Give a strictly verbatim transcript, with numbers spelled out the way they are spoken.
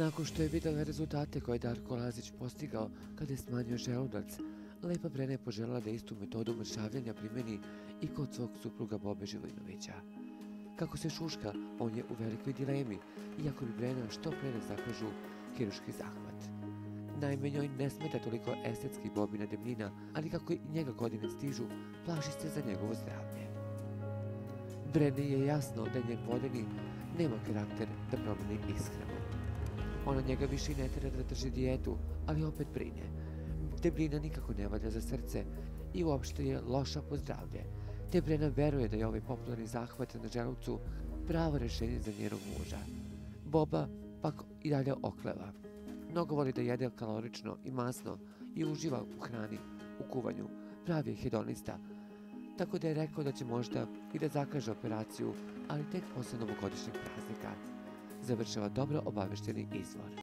Nakon što je videla rezultate koje je Darko Lazić postigao kada je smanjio želudac, Lepa Brena je poželjela da istu metodu mršavljenja primeni i kod svog supruga Bobe Živojinovića. Kako se šuška, on je u velikoj dilemi, iako bi Brena što pre da zakažu hiruški zahvat. Naime, njoj ne smeta toliko estetski Bobina debljina, ali kako i njega godine stižu, plaši se za njegovo zdravlje. Breni je jasno da njen vodeni nema karakter da promeni ishranu. Ona njega više i ne tera da drži dijetu, ali opet brine. Debljina nikako ne valja za srce i uopšte je loša po zdravlje, te Brena veruje da je ovaj popularni zahvat na želucu pravo rešenje za njenog muža. Boba pak i dalje okleva. Mnogo voli da jede kalorično i masno i uživa u hrani, u kuvanju, pravi je hedonista, tako da je rekao da će možda i da zakaže operaciju, ali tek posle novogodišnjeg praznika, završava dobro obavešteni izvor.